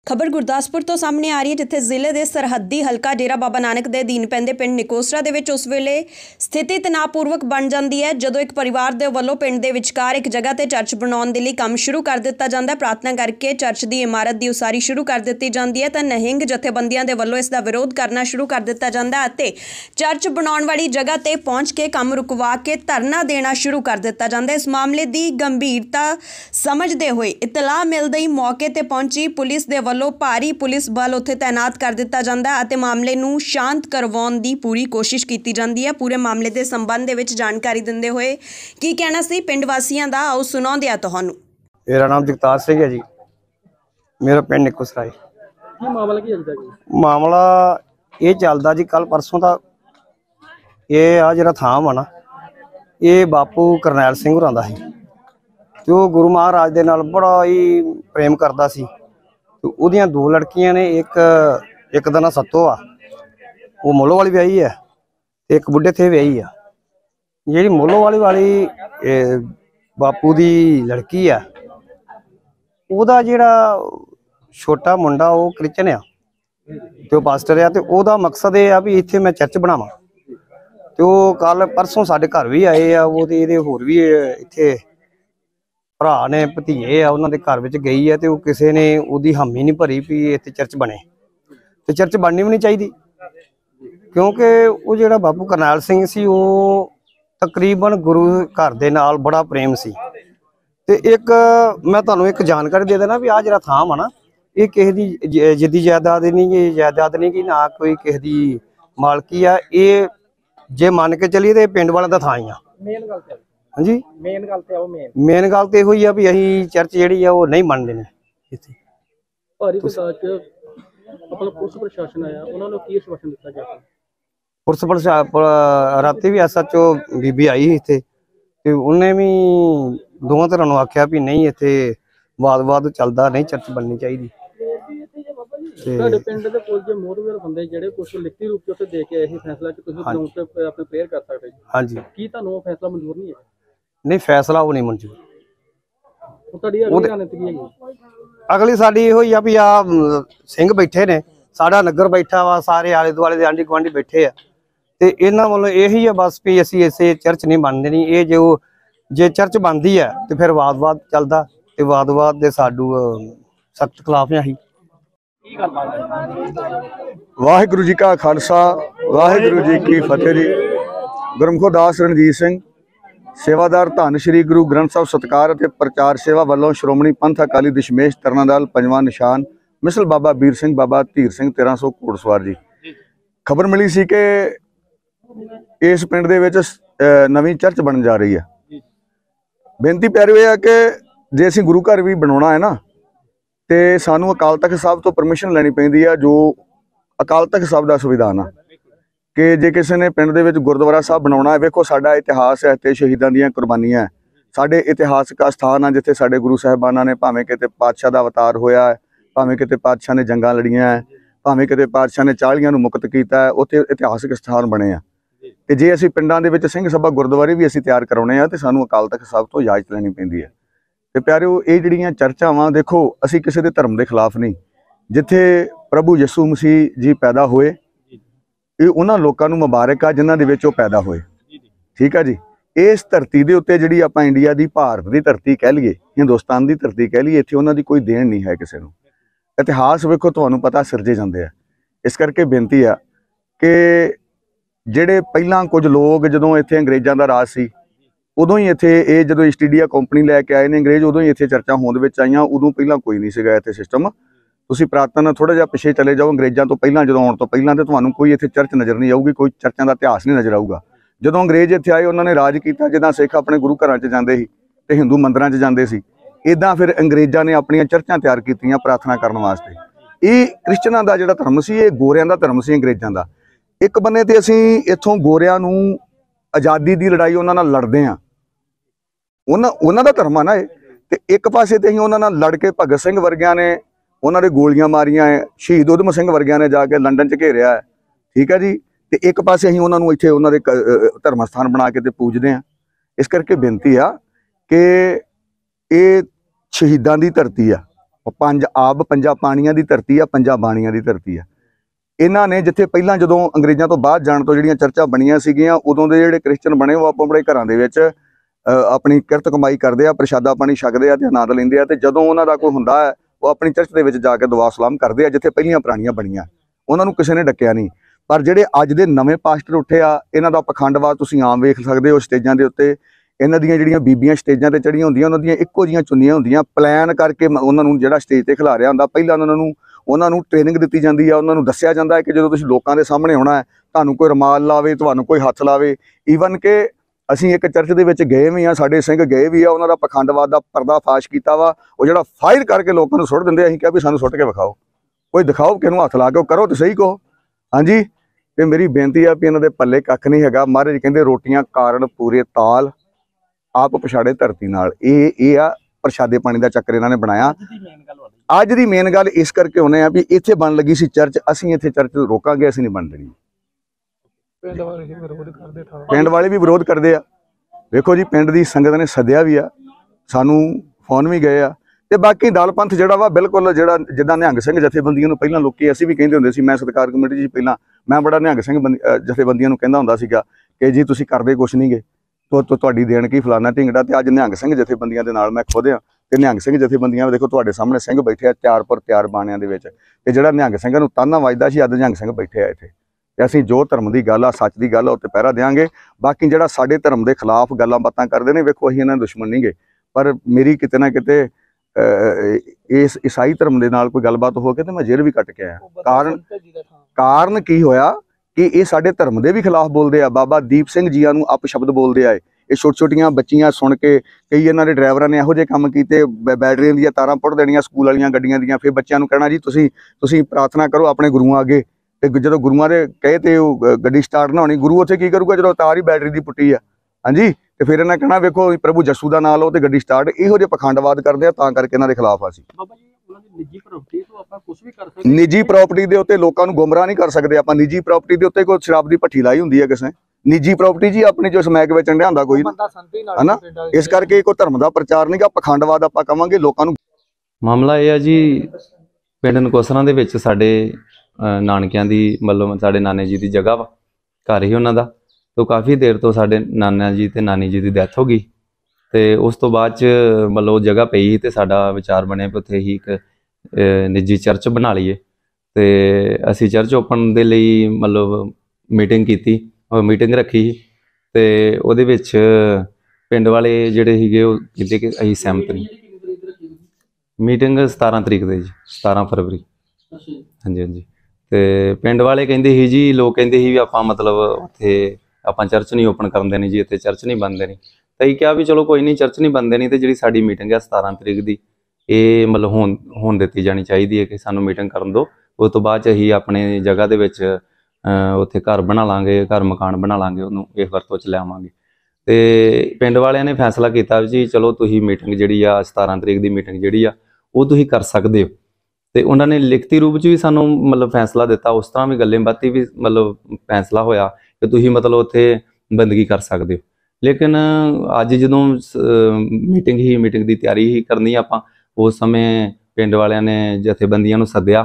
खबर गुरदासपुर तो सामने आ रही है, जिथे जिले के सरहदी हलका डेरा बाबा नानक के अधीन पैंदे पिंड निकोसरा दे विच उस वेले स्थिति तनावपूर्वक बन जाती है जदों एक परिवार के वल्लों पिंड दे विचकार एक जगह ते चर्च बनाउण दे लई काम शुरू कर दिता जांदा है। प्रार्थना करके चर्च की इमारत की उसारी शुरू कर दी जाती है, तो नहिंग जथेबंदियां दे वल्लों इसका विरोध करना शुरू कर दिता जांदा है ते चर्च बनाउण वाली जगह ते पहुंच के काम रुकवा के धरना देना शुरू कर दिता जांदा है। इस मामले की गंभीरता समझते हुए इतलाह मिलते ही मौके ते पहुंची पुलिस दे वल्लों भारी पुलिस बल उत्थे तैनात कर दिता जांदा है, मामले नूं शांत करवाउण दी पूरी कोशिश की जाती है। पूरे मामले के संबंध दे विच जानकारी दिंदे होए की कहना सी पिंड वासियां दा, आओ सुणाउंदे आ तुहानूं। मेरा नाम जगतार सिंह है जी, मेरा पिंड निकोसरा है। मामला की चलता जी? मामला ये चलता जी, कल परसों का ये आ जिहड़ा थाम आ ना, ये बापू करनैल सिंह होरां दा है। तो गुरु महाराज दे नाल बड़ा ही प्रेम करता सी। तो उहदियां दो लड़कियां ने, एक दा नां सत्तो आ, वो मोलो वाली व्याही है, एक बुढ़े थे व्याही आ। जिहड़ी मोलो वाली बापू दी लड़की है, ਉਹਦਾ ਜਿਹੜਾ ਛੋਟਾ ਮੁੰਡਾ ਉਹ ਕ੍ਰਿਸਚਨ ਆ ਤੇ ਉਹ ਪਾਸਟਰ ਆ, ਤੇ ਉਹਦਾ ਮਕਸਦ ਇਹ ਆ ਵੀ ਇੱਥੇ ਮੈਂ ਚਰਚ ਬਣਾਵਾਂ। ਤੇ ਉਹ ਕੱਲ ਪਰਸੋਂ ਸਾਡੇ ਘਰ ਵੀ ਆਏ ਆ, ਉਹ ਤੇ ਇਹਦੇ ਹੋਰ ਵੀ ਇੱਥੇ ਭਰਾ ਨੇ ਭਤੀਏ ਆ, ਉਹਨਾਂ ਦੇ ਘਰ ਵਿੱਚ ਗਈ ਆ, ਤੇ ਉਹ ਕਿਸੇ ਨੇ ਉਹਦੀ ਹਾਮੀ ਨਹੀਂ ਭਰੀ ਵੀ ਇੱਥੇ ਚਰਚ ਬਣੇ। ਤੇ ਚਰਚ ਬਣਨੀ ਵੀ ਨਹੀਂ ਚਾਹੀਦੀ, ਕਿਉਂਕਿ ਉਹ ਜਿਹੜਾ ਬਾਪੂ ਕਰਨੈਲ ਸਿੰਘ ਸੀ ਉਹ ਤਕਰੀਬਨ ਗੁਰੂ ਘਰ ਦੇ ਨਾਲ ਬੜਾ ਪ੍ਰੇਮ ਸੀ। ਤੇ ਇੱਕ ਮੈਂ ਤੁਹਾਨੂੰ ਇੱਕ ਜਾਣਕਾਰੀ ਦੇ ਦੇਣਾ ਵੀ ਆਹ ਜਿਹੜਾ ਥਾਮ ਆ ਨਾ, ਇਹ ਕਿਸੇ ਦੀ ਜਿੱਦੀ ਜਾਇਦਾਦ ਨਹੀਂ ਕਿ ਨਾ ਕੋਈ ਕਿਸੇ ਦੀ ਮਾਲਕੀ ਆ। ਇਹ ਜੇ ਮੰਨ ਕੇ ਚੱਲੀਏ ਤੇ ਪਿੰਡ ਵਾਲਿਆਂ ਦਾ ਥਾਂ ਹੀ ਆ। ਮੇਨ ਗੱਲ ਤੇ ਹਾਂਜੀ, ਮੇਨ ਗੱਲ ਤੇ ਆਓ। ਮੇਨ ਗੱਲ ਤੇ ਇਹੋ ਹੀ ਆ ਵੀ ਅਸੀਂ ਚਰਚ ਜਿਹੜੀ ਆ ਉਹ ਨਹੀਂ ਮੰਨਦੇ ਨੇ ਇੱਥੇ। ਭਾਰੀ ਤਾਦਾਦ ਚ ਆਪਣਾ ਪੁਲਿਸ ਪ੍ਰਸ਼ਾਸਨ ਆਇਆ, ਉਹਨਾਂ ਨੂੰ ਕੀ ਆਸ਼ਵਾਸਨ ਦਿੱਤਾ ਗਿਆ? ਪੁਲਿਸ ਪ੍ਰਸ਼ਾਸਨ ਰਾਤੀ ਵੀ SHO ਬੀਬੀ ਆਈ ਇੱਥੇ, ਤੇ ਉਹਨੇ ਵੀ ਦੋਵਾਂ ਧਿਰਾਂ ਨੂੰ ਆਖਿਆ ਵੀ ਨਹੀਂ ਇੱਥੇ ਵਾਦ ਚੱਲਦਾ, ਨਹੀਂ ਚਰਚ ਬਣਨੀ ਚਾਹੀਦੀ। ਤੁਹਾਡੇ ਪਿੰਡ ਦੇ ਕੁਝ ਮੋਹਤਵਰ ਬੰਦੇ ਜਿਹੜੇ ਕੁਝ ਲਿਖਤੀ ਰੂਪ ਚ ਉੱਥੇ ਦੇ ਕੇ ਆਏ ਫੈਸਲਾ ਕਿ ਤੁਸੀਂ ਗਰਾਊਂਡ ਤੇ ਆਪਣੇ ਪ੍ਰੇਅਰ ਕਰ ਸਕਦੇ ਜੀ? ਹਾਂਜੀ। ਕੀ ਤੁਹਾਨੂੰ ਉਹ ਫੈਸਲਾ ਮਨਜ਼ੂਰ ਨਹੀਂ ਹੈ? ਨਹੀਂ, ਫੈਸਲਾ ਉਹ ਨਹੀਂ ਮਨਜ਼ੂਰ। ਤੁਹਾਡੀ ਅਗਲੀ ਰਣਨੀਤੀ ਕੀ ਹੈਗੀ? ਅਗਲੀ ਸਾਡੀ ਇਹੋ ਹੀ ਆ ਵੀ ਆ ਸਿੰਘ ਬੈਠੇ ਨੇ, ਸਾਡਾ ਨਗਰ ਬੈਠਾ ਵਾ, ਸਾਰੇ ਆਲੇ ਦੁਆਲੇ ਦੇ ਆਂਢੀ ਗੁਆਂਢੀ ਬੈਠੇ ਆ, ਤੇ ਇਹਨਾਂ ਵੱਲੋਂ ਇਹੀ ਆ ਬਸ ਵੀ ਅਸੀਂ ਇਸੇ ਚਰਚ ਨਹੀਂ ਬਣਦੇ। ਨਹੀਂ, ਇਹ ਜੇ ਚਰਚ ਬਣਦੀ ਹੈ ਤੇ ਫਿਰ ਵਾਦ ਚੱਲਦਾ, ਤੇ ਵਾਦ ਦੇ ਸਾਡੂ ਸਖਤ ਖਿਲਾਫ ਆ। ਵਾਹਿਗੁਰੂ ਜੀ ਕਾ ਖਾਲਸਾ, ਵਾਹਿਗੁਰੂ ਜੀ ਕੀ ਫਤਿਹ ਜੀ। ਗੁਰਮੁਖ ਦਾਸ ਰਣਜੀਤ ਸਿੰਘ, ਸੇਵਾਦਾਰ ਧੰਨ ਸ਼੍ਰੀ ਗੁਰੂ ਗ੍ਰੰਥ ਸਾਹਿਬ ਸਤਿਕਾਰ ਅਤੇ ਪ੍ਰਚਾਰ ਸੇਵਾ ਵੱਲੋਂ ਸ਼੍ਰੋਮਣੀ ਪੰਥ ਅਕਾਲੀ ਦਸ਼ਮੇਸ਼ ਤਰਨਾਦਲ ਪੰਜਵਾਂ ਨਿਸ਼ਾਨ ਮਿਸਲ ਬਾਬਾ ਵੀਰ ਸਿੰਘ, ਬਾਬਾ ਧੀਰ ਸਿੰਘ 1300 ਘੋੜਸਵਾਰ ਜੀ। ਖਬਰ ਮਿਲੀ ਸੀ ਕਿ ਇਸ ਪਿੰਡ ਦੇ ਵਿੱਚ ਨਵੀਂ ਚਰਚ ਬਣਨ ਜਾ ਰਹੀ ਹੈ। ਬੇਨਤੀ ਪਿਆਰਿਓ ਇਹ ਹੈ ਕਿ ਜੇ ਅਸੀਂ ਗੁਰੂ ਘਰ ਵੀ ਬਣਾਉਣਾ ਹੈ ਨਾ, ਤੇ ਸਾਨੂੰ ਅਕਾਲ ਤਖਤ ਸਾਹਿਬ ਤੋਂ ਪਰਮਿਸ਼ਨ ਲੈਣੀ ਪੈਂਦੀ ਆ, ਜੋ ਅਕਾਲ ਤਖਤ ਸਾਹਿਬ ਦਾ ਸੰਵਿਧਾਨ ਆ ਕਿ ਜੇ ਕਿਸੇ ਨੇ ਪਿੰਡ ਦੇ ਵਿੱਚ ਗੁਰਦੁਆਰਾ ਸਾਹਿਬ ਬਣਾਉਣਾ ਹੈ। ਵੇਖੋ, ਸਾਡਾ ਇਤਿਹਾਸ ਹੈ ਤੇ ਸ਼ਹੀਦਾਂ ਦੀਆਂ ਕੁਰਬਾਨੀਆਂ, ਸਾਡੇ ਇਤਿਹਾਸਕ ਸਥਾਨ ਆ ਜਿੱਥੇ ਸਾਡੇ ਗੁਰੂ ਸਾਹਿਬਾਨਾਂ ਨੇ ਭਾਵੇਂ ਕਿਤੇ ਪਾਤਸ਼ਾਹ ਦਾ ਅਵਤਾਰ ਹੋਇਆ ਹੈ, ਭਾਵੇਂ ਕਿਤੇ ਪਾਤਸ਼ਾਹ ਨੇ ਜੰਗਾਂ ਲੜੀਆਂ ਹੈ, ਭਾਵੇਂ ਕਿਤੇ ਪਾਤਸ਼ਾਹ ਨੇ 40 ਨੂੰ ਮੁਕਤ ਕੀਤਾ ਹੈ, ਉੱਥੇ ਇਤਿਹਾਸਕ ਸਥਾਨ ਬਣੇ ਆ। ਤੇ ਜੇ ਅਸੀਂ ਪਿੰਡਾਂ ਦੇ ਵਿੱਚ ਸਿੰਘ ਸਭਾ ਗੁਰਦੁਆਰੇ ਵੀ ਅਸੀਂ ਤਿਆਰ ਕਰਾਉਣੇ ਆ, ਤੇ ਸਾਨੂੰ ਅਕਾਲ ਤਖਤ ਸਾਹਿਬ ਤੋਂ ਇਜਾਜ਼ਤ ਲੈਣੀ ਪੈਂਦੀ ਹੈ। ਤੇ ਪਿਆਰਿਓ, ਇਹ ਜਿਹੜੀਆਂ ਚਰਚਾਵਾਂ, ਦੇਖੋ ਅਸੀਂ ਕਿਸੇ ਦੇ ਧਰਮ ਦੇ ਖਿਲਾਫ ਨਹੀਂ। ਜਿੱਥੇ ਪ੍ਰਭੂ ਯਿਸੂ ਮਸੀਹ ਜੀ ਪੈਦਾ ਹੋਏ, ਇਹ ਉਹਨਾਂ ਲੋਕਾਂ ਨੂੰ ਮੁਬਾਰਕ ਆ ਜਿਨ੍ਹਾਂ ਦੇ ਵਿੱਚ ਉਹ ਪੈਦਾ ਹੋਏ। ਠੀਕ ਆ ਜੀ। ਇਸ ਧਰਤੀ ਦੇ ਉੱਤੇ ਜਿਹੜੀ ਆਪਾਂ ਇੰਡੀਆ ਦੀ, ਭਾਰਤ ਦੀ ਧਰਤੀ ਕਹਿ ਲਈਏ, ਹਿੰਦੁਸਤਾਨ ਦੀ ਧਰਤੀ ਕਹਿ ਲਈਏ, ਇੱਥੇ ਉਹਨਾਂ ਦੀ ਕੋਈ ਦੇਣ ਨਹੀਂ ਹੈ ਕਿਸੇ ਨੂੰ। ਇਤਿਹਾਸ ਵੇਖੋ, ਤੁਹਾਨੂੰ ਪਤਾ ਸਿਰਜੇ ਜਾਂਦੇ ਆ। ਇਸ ਕਰਕੇ ਬੇਨਤੀ ਆ ਕਿ ਜਿਹੜੇ ਪਹਿਲਾਂ ਕੁਝ ਲੋਕ, ਜਦੋਂ ਇੱਥੇ ਅੰਗਰੇਜ਼ਾਂ ਦਾ ਰਾਜ ਸੀ, ਉਦੋਂ ਹੀ ਇੱਥੇ ਇਹ ਜਦੋਂ ਈਸਟ ਇੰਡੀਆ ਕੰਪਨੀ ਲੈ ਕੇ ਆਏ ਨੇ ਅੰਗਰੇਜ਼, ਉਦੋਂ ਹੀ ਇੱਥੇ ਚਰਚਾਂ ਹੋਂਦ ਵਿੱਚ ਆਈਆਂ। ਉਦੋਂ ਪਹਿਲਾਂ ਕੋਈ ਨਹੀਂ ਸੀਗਾ ਇੱਥੇ ਸਿਸਟਮ। ਤੁਸੀਂ ਪ੍ਰਾਤਨ ਥੋੜਾ ਜਿਹਾ ਪਿੱਛੇ ਚਲੇ ਜਾਓ, ਅੰਗਰੇਜ਼ਾਂ ਤੋਂ ਪਹਿਲਾਂ, ਜਦੋਂ ਆਉਣ ਤੋਂ ਪਹਿਲਾਂ, ਤੇ ਤੁਹਾਨੂੰ ਕੋਈ ਇੱਥੇ ਚਰਚ ਨਜ਼ਰ ਨਹੀਂ ਆਊਗੀ, ਕੋਈ ਚਰਚਾਂ ਦਾ ਇਤਿਹਾਸ ਨਹੀਂ ਨਜ਼ਰ ਆਊਗਾ। ਜਦੋਂ ਅੰਗਰੇਜ਼ ਇੱਥੇ ਆਏ, ਉਹਨਾਂ ਨੇ ਰਾਜ ਕੀਤਾ। ਜਿੱਦਾਂ ਸਿੱਖ ਆਪਣੇ ਗੁਰੂ ਘਰਾਂ 'ਚ ਜਾਂਦੇ ਸੀ ਤੇ ਹਿੰਦੂ ਮੰਦਰਾਂ 'ਚ ਜਾਂਦੇ ਸੀ, ਇੱਦਾਂ ਫਿਰ ਅੰਗਰੇਜ਼ਾਂ ਨੇ ਆਪਣੀਆਂ ਚਰਚਾਂ ਤਿਆਰ ਕੀਤੀਆਂ ਪ੍ਰਾਰਥਨਾ ਕਰਨ ਵਾਸਤੇ। ਇਹ ਕ੍ਰਿਸਚਨਾਂ ਦਾ ਜਿਹੜਾ ਧਰਮ ਸੀ, ਇਹ ਗੋਰਿਆਂ ਦਾ ਧਰਮ ਸੀ, ਅੰਗਰੇਜ਼ਾਂ ਦਾ। ਇੱਕ ਬੰਨੇ ਤੇ ਅਸੀਂ ਇੱਥੋਂ ਗੋਰਿਆਂ ਨੂੰ ਆਜ਼ਾਦੀ ਦੀ ਲੜਾਈ ਉਹਨਾਂ ਨਾਲ ਲੜਦੇ ਹਾਂ, ਉਹਨਾਂ ਦਾ ਧਰਮ ਆ ਨਾ ਇਹ। ਤੇ ਇੱਕ ਪਾਸੇ ਤੇ ਅਸੀਂ ਉਹਨਾਂ ਨਾਲ ਲੜ ਕੇ ਭਗਤ ਸਿੰਘ ਵਰਗਿਆਂ ਨੇ ਉਹਨਾਂ ਦੇ ਗੋਲੀਆਂ ਮਾਰੀਆਂ ਹੈ, ਸ਼ਹੀਦ ਊਧਮ ਸਿੰਘ ਵਰਗਿਆਂ ਨੇ ਜਾ ਕੇ ਲੰਡਨ 'ਚ ਘੇਰਿਆ ਹੈ। ਠੀਕ ਹੈ ਜੀ। ਤੇ ਇੱਕ ਪਾਸੇ ਅਸੀਂ ਉਹਨਾਂ ਨੂੰ ਇੱਥੇ ਉਹਨਾਂ ਦੇ ਧਰਮ ਸਥਾਨ ਬਣਾ ਕੇ ਤੇ ਪੂਜਦੇ ਹਾਂ। ਇਸ ਕਰਕੇ ਬੇਨਤੀ ਆ ਕਿ ਇਹ ਸ਼ਹੀਦਾਂ ਦੀ ਧਰਤੀ ਆ, ਪੰਜ ਆਬ ਪੰਜਾਂ ਪਾਣੀਆਂ ਦੀ ਧਰਤੀ ਆ, ਪੰਜਾਂ ਬਾਣੀਆਂ ਦੀ ਧਰਤੀ ਆ। ਇਹਨਾਂ ਨੇ ਜਿੱਥੇ ਪਹਿਲਾਂ ਜਦੋਂ ਅੰਗਰੇਜ਼ਾਂ ਤੋਂ ਬਾਅਦ ਜਾਣ ਤੋਂ ਜਿਹੜੀਆਂ ਚਰਚਾਂ ਬਣੀਆਂ ਸੀਗੀਆਂ, ਉਦੋਂ ਦੇ ਜਿਹੜੇ ਕ੍ਰਿਸਚਨ ਬਣੇ ਉਹ ਆਪੋ ਆਪਣੇ ਘਰਾਂ ਦੇ ਵਿੱਚ ਆਪਣੀ ਕਿਰਤ ਕਮਾਈ ਕਰਦੇ ਆ, ਪ੍ਰਸ਼ਾਦਾ ਪਾਣੀ ਛਕਦੇ ਆ ਤੇ ਆਨੰਦ ਲੈਂਦੇ ਆ, ਤੇ ਜਦੋਂ ਉਹਨਾਂ ਦਾ ਕੋਈ ਹੁੰਦਾ ਹੈ ਉਹ ਆਪਣੀ ਚਰਚ ਦੇ ਵਿੱਚ ਜਾ ਕੇ ਦੁਆ ਸਲਾਮ ਕਰਦੇ ਆ, ਜਿੱਥੇ ਪਹਿਲੀਆਂ ਪੁਰਾਣੀਆਂ ਬਣੀਆਂ। ਉਹਨਾਂ ਨੂੰ ਕਿਸੇ ਨੇ ਡੱਕਿਆ ਨਹੀਂ। ਪਰ ਜਿਹੜੇ ਅੱਜ ਦੇ ਨਵੇਂ ਪਾਸਟਰ ਉੱਠੇ ਆ, ਇਹਨਾਂ ਦਾ ਪਖੰਡਵਾਦ ਤੁਸੀਂ ਆਮ ਵੇਖ ਸਕਦੇ ਹੋ ਸਟੇਜਾਂ ਦੇ ਉੱਤੇ। ਇਹਨਾਂ ਦੀਆਂ ਜਿਹੜੀਆਂ ਬੀਬੀਆਂ ਸਟੇਜਾਂ ਤੇ ਚੜੀਆਂ ਹੁੰਦੀਆਂ, ਉਹਨਾਂ ਦੀਆਂ ਇੱਕੋ ਜਿਹੀਆਂ ਚੁੰਨੀਆਂ ਹੁੰਦੀਆਂ, ਪਲਾਨ ਕਰਕੇ ਉਹਨਾਂ ਨੂੰ ਜਿਹੜਾ ਸਟੇਜ ਤੇ ਖਿਲਾ ਰਿਹਾ ਹੁੰਦਾ, ਪਹਿਲਾਂ ਉਹਨਾਂ ਨੂੰ ਟ੍ਰੇਨਿੰਗ ਦਿੱਤੀ ਜਾਂਦੀ ਆ, ਉਹਨਾਂ ਨੂੰ ਦੱਸਿਆ ਜਾਂਦਾ ਹੈ ਕਿ ਜਦੋਂ ਤੁਸੀਂ ਲੋਕਾਂ ਦੇ ਸਾਹਮਣੇ ਆਉਣਾ ਹੈ, ਤੁਹਾਨੂੰ ਕੋਈ ਰੁਮਾਲ ਲਾਵੇ, ਤੁਹਾਨੂੰ ਕੋਈ ਹੱਥ ਲਾਵੇ। ਈਵਨ ਕਿ ਅਸੀਂ ਇੱਕ ਚਰਚ ਦੇ ਵਿੱਚ ਗਏ ਵੀ ਆ, ਸਾਡੇ ਸਿੰਘ ਗਏ ਵੀ ਆ, ਉਹਨਾਂ ਦਾ ਪਖੰਡਵਾਦ ਦਾ ਪਰਦਾ ਫਾਸ਼ ਕੀਤਾ ਵਾ। ਉਹ ਜਿਹੜਾ ਫਾਇਰ ਕਰਕੇ ਲੋਕਾਂ ਨੂੰ ਸੁੱਟ ਦਿੰਦੇ, ਅਸੀਂ ਕਿਹਾ ਵੀ ਸਾਨੂੰ ਸੁੱਟ ਕੇ ਵਿਖਾਓ, ਕੋਈ ਦਿਖਾਓ, ਕਿਹਨੂੰ ਹੱਥ ਲਾ ਕੇ, ਉਹ ਕਰੋ ਤੇ ਸਹੀ ਕਹੋ। ਹਾਂਜੀ, ਤੇ ਮੇਰੀ ਬੇਨਤੀ ਆ ਵੀ ਇਹਨਾਂ ਦੇ ਪੱਲੇ ਕੱਖ ਨਹੀਂ ਹੈਗਾ। ਮਹਾਰਾਜ ਕਹਿੰਦੇ ਰੋਟੀਆਂ ਕਾਰਨ ਪੂਰੇ ਤਾਲ, ਆਪ ਪਛਾੜੇ ਧਰਤੀ ਨਾਲ। ਇਹ ਆ ਪ੍ਰਸ਼ਾਦੇ ਪਾਣੀ ਦਾ ਚੱਕਰ ਇਹਨਾਂ ਨੇ ਬਣਾਇਆ। ਅੱਜ ਦੀ ਮੇਨ ਗੱਲ ਇਸ ਕਰਕੇ ਹੋਣੇ ਆ ਵੀ ਇੱਥੇ ਬਣ ਲੱਗੀ ਸੀ ਚਰਚ, ਅਸੀਂ ਇੱਥੇ ਚਰਚ ਰੋਕਾਂਗੇ, ਅਸੀਂ ਨਹੀਂ ਬਣ ਦੇਣੀ। ਪਿੰਡ ਵਾਲੇ ਵੀ ਵਿਰੋਧ ਕਰਦੇ ਆ। ਵੇਖੋ ਜੀ, ਪਿੰਡ ਦੀ ਸੰਗਤ ਨੇ ਸੱਦਿਆ ਵੀ ਆ, ਸਾਨੂੰ ਫੋਨ ਵੀ ਗਏ ਆ। ਤੇ ਬਾਕੀ ਦਲ ਪੰਥ ਜਿਹੜਾ ਵਾ ਬਿਲਕੁਲ ਜਿਹੜਾ ਜਿੱਦਾਂ ਨਿਹੰਗ ਸਿੰਘ ਜਥੇਬੰਦੀਆਂ ਨੂੰ ਪਹਿਲਾਂ ਲੋਕੀ ਅਸੀਂ ਵੀ ਕਹਿੰਦੇ ਹੁੰਦੇ ਸੀ, ਮੈਂ ਸਤਿਕਾਰ ਕਮੇਟੀ 'ਚ ਪਹਿਲਾਂ ਮੈਂ ਬੜਾ ਨਿਹੰਗ ਸਿੰਘ ਜਥੇਬੰਦੀਆਂ ਨੂੰ ਕਹਿੰਦਾ ਹੁੰਦਾ ਸੀਗਾ ਕਿ ਜੀ ਤੁਸੀਂ ਕਰਦੇ ਕੁਛ ਨਹੀਂ ਗੇ, ਤੁਹਾਡੀ ਦੇਣ ਕੀ ਫਲਾਨਾ ਢਿੰਗੜਾ। ਤੇ ਅੱਜ ਨਿਹੰਗ ਸਿੰਘ ਜਥੇਬੰਦੀਆਂ ਦੇ ਨਾਲ ਮੈਂ ਖੁਦ ਆ, ਤੇ ਨਿਹੰਗ ਸਿੰਘ ਜਥੇਬੰਦੀਆਂ ਦੇਖੋ ਤੁਹਾਡੇ ਸਾਹਮਣੇ ਸਿੰਘ ਬੈਠੇ ਆ ਤਿਆਰ ਬਾਣਿਆਂ ਦੇ ਵਿੱਚ। ਤੇ ਜਿਹੜਾ ਨਿਹੰਗ ਸਿੰਘਾਂ ਨੂੰ ਤਾਨਾ ਵੱਜਦਾ ਸੀ, ਅੱਜ ਨਿਹੰਗ ਸਿੰਘ ਬੈਠੇ ਆ ਇੱਥੇ। ਤੇ ਅਸੀਂ ਜੋ ਧਰਮ ਦੀ ਗੱਲ ਆ, ਸੱਚ ਦੀ ਗੱਲ ਆ, ਉੱਤੇ ਪਹਿਰਾ ਦੇਵਾਂਗੇ। ਬਾਕੀ ਜਿਹੜਾ ਸਾਡੇ ਧਰਮ ਦੇ ਖਿਲਾਫ ਗੱਲਾਂ ਬਾਤਾਂ ਕਰਦੇ ਨੇ, ਵੇਖੋ ਅਸੀਂ ਇਹਨਾਂ ਦੇ ਦੁਸ਼ਮਣ ਨਹੀਂ ਗੇ, ਪਰ ਮੇਰੀ ਕਿਤੇ ਨਾ ਕਿਤੇ ਇਸ ਈਸਾਈ ਧਰਮ ਦੇ ਨਾਲ ਕੋਈ ਗੱਲਬਾਤ ਹੋ ਕੇ ਤੇ ਮੈਂ ਜੇਲ੍ਹ ਵੀ ਕੱਟ ਕੇ ਆਇਆ। ਕਾਰਨ ਕੀ ਹੋਇਆ ਕਿ ਇਹ ਸਾਡੇ ਧਰਮ ਦੇ ਵੀ ਖਿਲਾਫ ਬੋਲਦੇ ਆ। ਬਾਬਾ ਦੀਪ ਸਿੰਘ ਜੀਆਂ ਨੂੰ ਅਪਸ਼ਬਦ ਬੋਲਦੇ ਆ। ਇਹ ਛੋਟੀਆਂ ਬੱਚੀਆਂ ਸੁਣ ਕੇ ਕਈ ਇਹਨਾਂ ਦੇ ਡਰਾਈਵਰਾਂ ਨੇ ਇਹੋ ਜਿਹੇ ਕੰਮ ਕੀਤੇ, ਬੈਟਰੀਆਂ ਦੀਆਂ ਤਾਰਾਂ ਪੁੱਟ ਦੇਣੀਆਂ ਸਕੂਲ ਵਾਲੀਆਂ ਗੱਡੀਆਂ ਦੀਆਂ, ਫਿਰ ਬੱਚਿਆਂ ਨੂੰ ਕਹਿਣਾ ਜੀ ਤੁਸੀਂ ਪ੍ਰਾਰਥਨਾ ਕਰੋ ਆਪਣੇ ਗੁਰੂਆਂ ਅੱਗੇ। ਤੇ ਜਦੋਂ ਗੁਰੂਆਂ ਦੇ ਕਹੇ ਤੇ ਉਹ ਗੱਡੀ ਸਟਾਰਟ ਨਾ ਹੋਣੀ, ਗੁਰੂ ਉੱਥੇ ਕੀ ਕਰੂਗਾ ਜਦੋਂ ਤਾਰ ਹੀ ਬੈਟਰੀ ਦੀ ਪੁੱਟੀ ਆ। ਹਾਂਜੀ, ਤੇ ਫਿਰ ਇਹਨਾਂ ਕਹਿਣਾ ਵੇਖੋ ਪ੍ਰਭੂ ਜੱਸੂ ਦਾ ਨਾਂ ਲਓ ਤੇ ਗੱਡੀ ਸਟਾਰਟ। ਇਹੋ ਜਿਹੇ ਪਖੰਡਵਾਦ ਕਰਦੇ ਆ, ਤਾਂ ਕਰਕੇ ਇਹਨਾਂ ਦੇ ਖਿਲਾਫ ਆ ਸੀ। ਬਾਬਾ ਜੀ, ਉਹਨਾਂ ਦੀ ਨਿੱਜੀ ਪ੍ਰਾਪਰਟੀ ਤੋਂ ਆਪਾਂ ਕੁਝ ਵੀ ਕਰ ਸਕਦੇ। ਨਿੱਜੀ ਪ੍ਰਾਪਰਟੀ ਦੇ ਉੱਤੇ ਲੋਕਾਂ ਨੂੰ ਗੁੰਮਰਾਹ ਨਹੀਂ ਕਰ ਸਕਦੇ ਆਪਾਂ। ਨਿੱਜੀ ਪ੍ਰਾਪਰਟੀ ਦੇ ਉੱਤੇ ਕੋਈ ਸ਼ਰਾਬ ਦੀ ਭੱਠੀ ਲਾਈ ਹੁੰਦੀ ਹੈ ਕਿਸੇ ਨਿੱਜੀ ਪ੍ਰਾਪਰਟੀ ਜੀ ਆਪਣੀ, ਜੋ ਸਮੈਕ ਵਿੱਚ ਅੰਡਿਆ ਹੁੰਦਾ ਕੋਈ ਹਨਾ। ਇਸ ਕਰਕੇ ਕੋਈ ਧਰਮ ਦਾ ਪ੍ਰਚਾਰ ਨਹੀਂ ਗਾ, ਪਖੰਡਵਾਦ ਆਪਾਂ ਕਵਾਂਗੇ ਲੋਕਾਂ ਨੂੰ। ਮਾਮਲਾ ਇਹ ਆ ਜੀ, ਪਿੰਡ ਨਕੋਸਰਾਂ ਦੇ ਵਿੱਚ ਸਾਡੇ ਨਾਨਕਿਆਂ ਦੀ ਮਤਲਬ ਸਾਡੇ ਨਾਨੇ ਜੀ ਦੀ ਜਗ੍ਹਾ ਵਾ, ਘਰ ਹੀ ਉਹਨਾਂ ਦਾ। ਤੋਂ ਕਾਫੀ ਦੇਰ ਤੋਂ ਸਾਡੇ ਨਾਨਾ ਜੀ ਤੇ ਨਾਨੀ ਜੀ ਦੀ ਡੈਥ ਹੋ ਗਈ, ਤੇ ਉਸ ਤੋਂ ਬਾਅਦ ਚ ਮਤਲਬ ਉਹ ਜਗ੍ਹਾ ਪਈ ਤੇ ਸਾਡਾ ਵਿਚਾਰ ਬਣਿਆ ਕਿ ਉੱਥੇ ਹੀ ਇੱਕ ਨਿੱਜੀ ਚਰਚ ਬਣਾ ਲਈਏ। ਤੇ ਅਸੀਂ ਚਰਚ ਓਪਨ ਦੇ ਲਈ ਮਤਲਬ ਮੀਟਿੰਗ ਰੱਖੀ, ਤੇ ਉਹਦੇ ਵਿੱਚ ਪਿੰਡ ਵਾਲੇ ਜਿਹੜੇ ਸੀਗੇ ਉਹ ਕਹਿੰਦੇ ਕਿ ਅਸੀਂ ਸਹਿਮਤ ਨਹੀਂ। ਮੀਟਿੰਗ 17 ਤਰੀਕ ਦੇ ਜੀ, 17 ਫਰਵਰੀ। ਹਾਂਜੀ। ਤੇ ਪਿੰਡ ਵਾਲੇ ਕਹਿੰਦੇ ਸੀ ਜੀ, ਲੋਕ ਕਹਿੰਦੇ ਸੀ ਵੀ ਆਪਾਂ ਮਤਲਬ ਉੱਥੇ ਆਪਾਂ ਚਰਚ ਨਹੀਂ ਓਪਨ ਕਰਨ ਦੇਣੀ ਜੀ, ਇੱਥੇ ਚਰਚ ਨਹੀਂ ਬਣਦੇ ਨਹੀਂ। ਤਾਂ ਅਸੀਂ ਕਿਹਾ ਵੀ ਚਲੋ ਕੋਈ ਨਹੀਂ, ਚਰਚ ਨਹੀਂ ਬਣਦੇ ਨਹੀਂ, ਤੇ ਜਿਹੜੀ ਸਾਡੀ ਮੀਟਿੰਗ ਹੈ 17 ਤਰੀਕ ਦੀ, ਇਹ ਮਤਲਬ ਹੋਣ ਦਿੱਤੀ ਜਾਣੀ ਚਾਹੀਦੀ ਹੈ ਕਿ ਸਾਨੂੰ ਮੀਟਿੰਗ ਕਰਨ ਦਿਓ। ਉਸ ਤੋਂ ਬਾਅਦ 'ਚ ਅਸੀਂ ਆਪਣੇ ਜਗ੍ਹਾ ਦੇ ਵਿੱਚ ਉੱਥੇ ਘਰ ਬਣਾ ਲਾਂਗੇ, ਮਕਾਨ ਬਣਾ ਲਾਂਗੇ, ਉਹਨੂੰ ਇਸ ਵਰਤੋਂ 'ਚ ਲਿਆਵਾਂਗੇ। ਤੇ ਪਿੰਡ ਵਾਲਿਆਂ ਨੇ ਫੈਸਲਾ ਕੀਤਾ ਜੀ ਚਲੋ ਤੁਸੀਂ ਮੀਟਿੰਗ ਜਿਹੜੀ ਆ 17 ਤਰੀਕ ਦੀ ਮੀਟਿੰਗ ਜਿਹੜੀ ਆ ਉਹ ਤੁਸੀਂ ਕਰ ਸਕਦੇ ਹੋ। ਤੇ ਉਹਨਾਂ ਨੇ ਲਿਖਤੀ ਰੂਪ 'ਚ ਵੀ ਸਾਨੂੰ ਮਤਲਬ ਫੈਸਲਾ ਦਿੱਤਾ, ਉਸ ਤਰ੍ਹਾਂ ਵੀ ਗੱਲੇ ਬਾਤੀ ਵੀ ਮਤਲਬ ਫੈਸਲਾ ਹੋਇਆ ਕਿ ਤੁਸੀਂ ਮਤਲਬ ਉੱਥੇ ਬੰਦਗੀ ਕਰ ਸਕਦੇ ਹੋ। ਲੇਕਿਨ ਅੱਜ ਜਦੋਂ ਮੀਟਿੰਗ ਦੀ ਤਿਆਰੀ ਹੀ ਕਰਨੀ ਆਪਾਂ, ਉਸ ਸਮੇਂ ਪਿੰਡ ਵਾਲਿਆਂ ਨੇ ਜਥੇਬੰਦੀਆਂ ਨੂੰ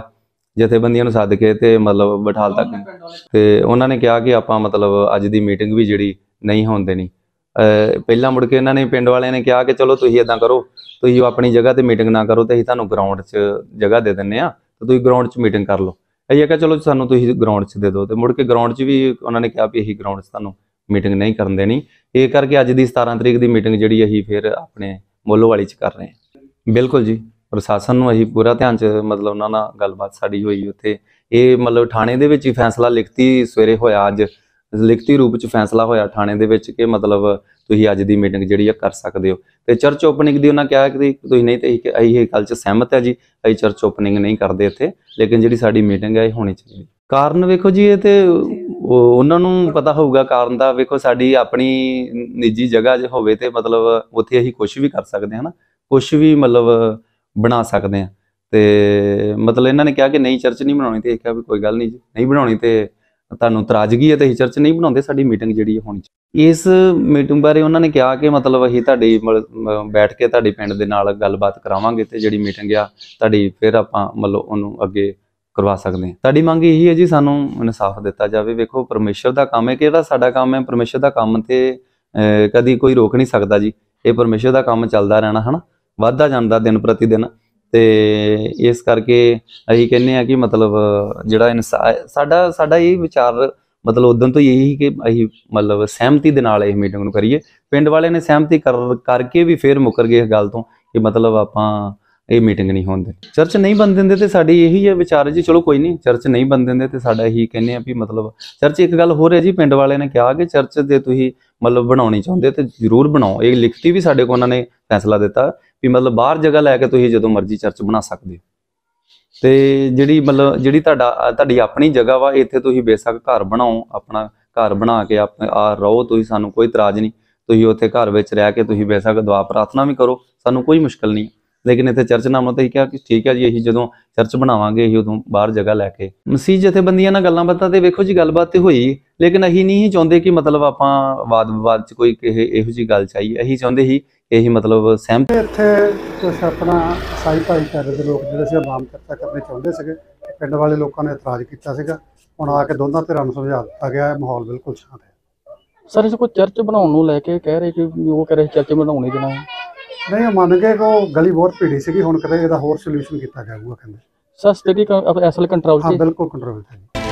ਸੱਦ ਕੇ ਤੇ ਮਤਲਬ ਬਿਠਾਲ ਤੱਕ, ਤੇ ਉਹਨਾਂ ਨੇ ਕਿਹਾ ਕਿ ਆਪਾਂ ਮਤਲਬ ਅੱਜ ਦੀ ਮੀਟਿੰਗ ਵੀ ਜਿਹੜੀ ਨਹੀਂ ਹੋਣ ਦੇਣੀ। ਪਹਿਲਾਂ ਮੁੜ ਕੇ ਇਹਨਾਂ ਨੇ ਪਿੰਡ ਵਾਲਿਆਂ ਨੇ ਕਿਹਾ ਕਿ ਚਲੋ ਤੁਸੀਂ ਇਦਾਂ ਕਰੋ, ਤੁਸੀਂ ਆਪਣੀ ਜਗ੍ਹਾ ਤੇ ਮੀਟਿੰਗ ਨਾ ਕਰੋ ਤੇ ਅਸੀਂ ਤੁਹਾਨੂੰ ਗਰਾਊਂਡ 'ਚ ਜਗ੍ਹਾ ਦੇ ਦਿੰਦੇ ਆ, ਤੇ ਤੁਸੀਂ ਗਰਾਊਂਡ 'ਚ ਮੀਟਿੰਗ ਕਰ ਲਓ। ਅਸੀਂ ਕਿਹਾ ਚਲੋ ਸਾਨੂੰ ਤੁਸੀਂ ਗਰਾਊਂਡ 'ਚ ਦੇ ਦਿਓ, ਤੇ ਮੁੜ ਕੇ ਗਰਾਊਂਡ 'ਚ ਵੀ ਉਹਨਾਂ ਨੇ ਕਿਹਾ ਵੀ ਅਸੀਂ ਗਰਾਊਂਡ 'ਚ ਤੁਹਾਨੂੰ ਮੀਟਿੰਗ ਨਹੀਂ ਕਰਨ ਦੇਣੀ। ਇਹ ਕਰਕੇ ਅੱਜ ਦੀ 17 ਤਰੀਕ ਦੀ ਮੀਟਿੰਗ ਜਿਹੜੀ ਅਸੀਂ ਫਿਰ ਆਪਣੇ ਮੋਲੋਵਾਲੀ 'ਚ ਕਰ ਰਹੇ ਹਾਂ। ਬਿਲਕੁਲ ਜੀ, ਪ੍ਰਸ਼ਾਸਨ ਨੂੰ ਅਸੀਂ ਪੂਰਾ ਧਿਆਨ 'ਚ ਮਤਲਬ ਉਹਨਾਂ ਨਾਲ ਗੱਲਬਾਤ ਸਾਡੀ ਹੋਈ ਉੱਥੇ। ਇਹ ਮਤਲਬ ਥਾਣੇ ਦੇ ਵਿੱਚ ਹੀ ਫੈਸਲਾ ਲਿਖਤੀ ਸਵੇਰੇ ਹੋਇਆ, ਅੱਜ ਲਿਖਤੀ ਰੂਪ 'ਚ ਫੈਸਲਾ ਹੋਇਆ ਥਾਣੇ ਦੇ ਵਿੱਚ ਕਿ ਮਤਲਬ ਤੁਸੀਂ ਅੱਜ ਦੀ ਮੀਟਿੰਗ ਜਿਹੜੀ ਆ ਕਰ ਸਕਦੇ ਹੋ। ਤੇ ਚਰਚ ਓਪਨਿੰਗ ਦੀ ਉਹਨਾਂ ਕਿਹਾ ਕਿ ਤੁਸੀਂ ਨਹੀਂ, ਤੇ ਅਸੀਂ ਇਹ ਗੱਲ 'ਚ ਸਹਿਮਤ ਹੈ ਜੀ, ਅਸੀਂ ਚਰਚ ਓਪਨਿੰਗ ਨਹੀਂ ਕਰਦੇ ਇੱਥੇ, ਲੇਕਿਨ ਜਿਹੜੀ ਸਾਡੀ ਮੀਟਿੰਗ ਹੈ ਇਹ ਹੋਣੀ ਚਾਹੀਦੀ। ਕਾਰਨ ਵੇਖੋ ਜੀ, ਇਹ ਤੇ ਉਹਨਾਂ ਨੂੰ ਪਤਾ ਹੋਊਗਾ ਕਾਰਨ ਦਾ। ਵੇਖੋ ਸਾਡੀ ਆਪਣੀ ਨਿੱਜੀ ਜਗ੍ਹਾ ਜੇ ਹੋਵੇ ਤੇ ਮਤਲਬ ਉੱਥੇ ਅਸੀਂ ਕੁਛ ਵੀ ਕਰ ਸਕਦੇ ਹਾਂ ਨਾ, ਕੁਛ ਵੀ ਮਤਲਬ ਬਣਾ ਸਕਦੇ ਹਾਂ। ਤੇ ਮਤਲਬ ਇਹਨਾਂ ਨੇ ਕਿਹਾ ਕਿ ਨਹੀਂ ਚਰਚ ਨਹੀਂ ਬਣਾਉਣੀ, ਤੇ ਇਹ ਕਿਹਾ ਵੀ ਕੋਈ ਗੱਲ ਨਹੀਂ ਜੀ, ਨਹੀਂ ਬਣਾਉਣੀ ਤੇ ਤੁਹਾਨੂੰ ਤਰਾਜ਼ਗੀ ਹੈ ਤੇ ਅਸੀਂ ਚਰਚ ਨਹੀਂ ਬਣਾਉਂਦੇ, ਸਾਡੀ ਮੀਟਿੰਗ ਜਿਹੜੀ ਹੋਣੀ ਚਾਹੀਦੀ। ਇਸ ਮੀਟਿੰਗ ਬਾਰੇ ਉਹਨਾਂ ਨੇ ਕਿਹਾ ਕਿ ਮਤਲਬ ਅਸੀਂ ਤੁਹਾਡੀ ਬੈਠ ਕੇ ਤੁਹਾਡੇ ਪਿੰਡ ਦੇ ਨਾਲ ਗੱਲਬਾਤ ਕਰਾਵਾਂਗੇ ਤੇ ਜਿਹੜੀ ਮੀਟਿੰਗ ਆ ਤੁਹਾਡੀ ਫਿਰ ਆਪਾਂ ਮਤਲਬ ਉਹਨੂੰ ਅੱਗੇ ਕਰਵਾ ਸਕਦੇ ਹਾਂ। ਸਾਡੀ ਮੰਗ ਇਹੀ ਹੈ ਜੀ, ਸਾਨੂੰ ਇਨਸਾਫ ਦਿੱਤਾ ਜਾਵੇ। ਵੇਖੋ ਪਰਮੇਸ਼ਰ ਦਾ ਕੰਮ ਹੈ, ਕਿਹੜਾ ਸਾਡਾ ਕੰਮ ਹੈ, ਪਰਮੇਸ਼ਰ ਦਾ ਕੰਮ ਤੇ ਕਦੀ ਕੋਈ ਰੋਕ ਨਹੀਂ ਸਕਦਾ ਜੀ। ਇਹ ਪਰਮੇਸ਼ਰ ਦਾ ਕੰਮ ਚੱਲਦਾ ਰਹਿਣਾ ਹਨਾ, ਵੱਧਦਾ ਜਾਂਦਾ ਦਿਨ ਪ੍ਰਤੀ ਦਿਨ। ਤੇ ਇਸ ਕਰਕੇ ਅਸੀਂ ਕਹਿੰਦੇ ਆ ਕਿ ਮਤਲਬ ਜਿਹੜਾ ਸਾਡਾ ਇਹ ਵਿਚਾਰ ਮਤਲਬ ਉਦੋਂ ਤੋਂ ਇਹੀ ਕਿ ਅਸੀਂ ਮਤਲਬ ਸਹਿਮਤੀ ਦੇ ਨਾਲ ਇਹ ਮੀਟਿੰਗ ਨੂੰ ਕਰੀਏ। ਪਿੰਡ ਵਾਲਿਆਂ ਨੇ ਸਹਿਮਤੀ ਕਰਕੇ ਵੀ ਫੇਰ ਮੁੱਕਰ ਗਏ ਇਸ ਗੱਲ ਤੋਂ ਕਿ ਮਤਲਬ ਆਪਾਂ ਇਹ ਮੀਟਿੰਗ ਨਹੀਂ ਹੋਣ ਦਿੰਦੇ। ਚਰਚ ਨਹੀਂ ਬਣ ਦਿੰਦੇ ਤੇ ਸਾਡੀ ਇਹੀ ਹੈ ਵਿਚਾਰ ਜੀ, ਚਲੋ ਕੋਈ ਨਹੀਂ, ਚਰਚ ਨਹੀਂ ਬਣ ਦਿੰਦੇ ਤੇ ਸਾਡਾ ਇਹੀ ਕਹਿੰਦੇ ਆ ਵੀ ਮਤਲਬ ਚਰਚ ਇੱਕ ਗੱਲ ਹੋ ਰਿਹਾ ਜੀ, ਪਿੰਡ ਵਾਲਿਆਂ ਨੇ ਕਿਹਾ ਕਿ ਚਰਚ ਦੇ ਤੁਸੀਂ ਮਤਲਬ ਬਣਾਉਣੀ ਚਾਹੁੰਦੇ ਤੇ ਜ਼ਰੂਰ ਬਣਾਓ। ਇਹ ਲਿਖਤੀ ਵੀ ਸਾਡੇ ਕੋਲ ਉਹਨਾਂ ਨੇ ਫੈਸਲਾ ਦਿੱਤਾ ਵੀ ਮਤਲਬ ਬਾਹਰ ਜਗ੍ਹਾ ਲੈ ਕੇ ਤੁਸੀਂ ਜਦੋਂ ਮਰਜ਼ੀ ਚਰਚ ਬਣਾ ਸਕਦੇ ਹੋ। ਤੇ ਜਿਹੜੀ ਤੁਹਾਡੀ ਆਪਣੀ ਜਗ੍ਹਾ ਵਾ, ਇੱਥੇ ਤੁਸੀਂ ਬੇਸ਼ੱਕ ਘਰ ਬਣਾਓ, ਆਪਣਾ ਘਰ ਬਣਾ ਕੇ ਰਹੋ ਤੁਸੀਂ, ਸਾਨੂੰ ਕੋਈ ਇਤਰਾਜ਼ ਨਹੀਂ। ਤੁਸੀਂ ਉੱਥੇ ਘਰ ਵਿੱਚ ਰਹਿ ਕੇ ਤੁਸੀਂ ਬੇਸ਼ੱਕ ਦੁਆ ਪ੍ਰਾਰਥਨਾ ਵੀ ਕਰੋ, ਸਾਨੂੰ ਕੋਈ ਮੁਸ਼ਕਲ ਨਹੀਂ। ਲੇਕਿਨ ਇੱਥੇ ਚਰਚ ਨਾ ਤਾਂ ਕਿਹਾ ਕਿ ਠੀਕ ਹੈ ਜੀ, ਅਸੀਂ ਜਦੋਂ ਚਰਚ ਬਣਾਵਾਂਗੇ ਅਸੀਂ ਉਦੋਂ ਬਾਹਰ ਜਗ੍ਹਾ ਲੈ ਕੇ। ਮਸੀਹ ਜਥੇਬੰਦੀਆਂ ਨਾਲ ਗੱਲਾਂ ਬਾਤਾਂ ਤੇ ਵੇਖੋ ਜੀ ਗੱਲਬਾਤ ਤੇ ਹੋਈ, ਲੇਕਿਨ ਅਸੀਂ ਨਹੀਂ ਚਾਹੁੰਦੇ ਕਿ ਮਤਲਬ ਆਪਾਂ ਵਾਦ ਵਿਵਾਦ 'ਚ ਕੋਈ ਇਹੋ ਜਿਹੀ ਗੱਲ ਚਾਹੀਏ। ਅਸੀਂ ਚਾਹੁੰਦੇ ਸੀ ਇਹੀ ਮਤਲਬ ਸਹਿਮਤ। ਇੱਥੇ ਕੁਛ ਆਪਣਾ ਸਾਈ ਭਾਈਚਾਰੇ ਦੇ ਲੋਕ ਜਿਹੜੇ ਸੀ ਆਮ ਚਰਚਾ ਕਰਨੀ ਚਾਹੁੰਦੇ ਸੀਗੇ, ਪਿੰਡ ਵਾਲੇ ਲੋਕਾਂ ਨੇ ਇਤਰਾਜ਼ ਕੀਤਾ ਸੀਗਾ। ਹੁਣ ਆ ਕੇ ਦੋਨਾਂ ਧਿਰਾਂ ਨੂੰ ਸਮਝਾ ਦਿੱਤਾ ਗਿਆ, ਮਾਹੌਲ ਬਿਲਕੁਲ ਸ਼ਾਂਤ ਹੈ। ਸਰ ਇਸ ਕੋ ਚਰਚ ਬਣਾਉਣ ਨੂੰ ਲੈ ਕੇ ਕਹਿ ਰਹੇ ਕਿ ਉਹ ਕਹਿ ਰਹੇ ਚਰਚ ਬਣਾਉਣੀ ਦੇਣਾ ਨਹੀਂ, ਉਹ ਮੰਨ ਗਏ ਕਿ ਉਹ ਗਲੀ ਬਹੁਤ ਭੀੜੀ ਸੀਗੀ, ਹੁਣ ਕਦੇ ਇਹਦਾ ਹੋਰ ਸੋਲੂਸ਼ਨ ਕੀਤਾ ਜਾਊਗਾ ਕਹਿੰਦੇ। ਸਰ ਸਥਿਤੀ ਅਸਲ ਕੰਟਰੋਲ 'ਚ ਹਾਂ ਬਿਲਕੁਲ ਕੰਟਰੋਲ 'ਚ ਹੈ।